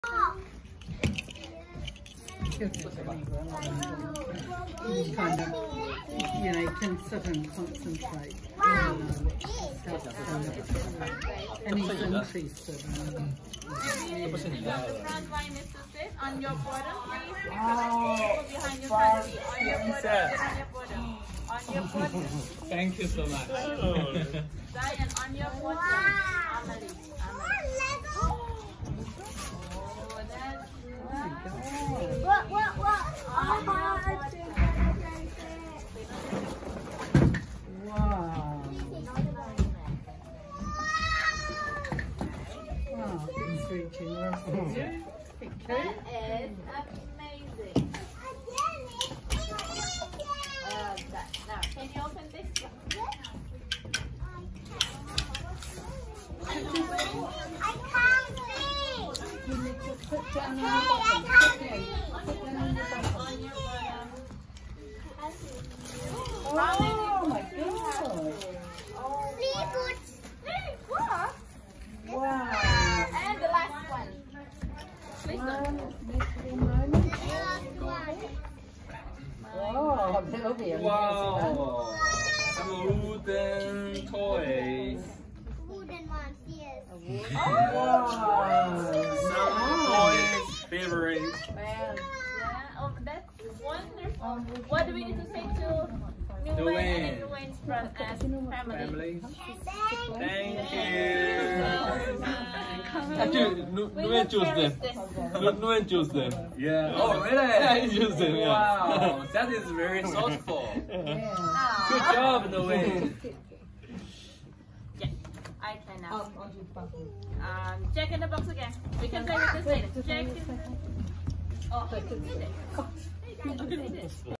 Kind of, can sit and concentrate. And he's interested. The front line is to sit on your bottom, please. Behind your front feet. On your bottom. On your bottom. Thank you so much. And on your bottom. Amelie. He's very generous with you. That is amazing. Now, can you open this? I can't see. You need to put down I can't see. Oh my God! Wow! And the last one. Please don't. Wow, that'll be amazing. Wow! Wooden toys. Wooden ones, yes. Wow! Some toys favorite. Yeah, oh, that's wonderful. What do we need to say to Nuvein and Nuvain's family? Family. Thank you. Actually, Nuvein chose them. Nuvein chose them. Yeah. Oh, really? Yeah, he chose them. Yeah. Wow, that is very thoughtful. Good job, Nuvein. Yeah, I can now. Check in the box again. We can play with this later. Check in the... Oh, I can see it.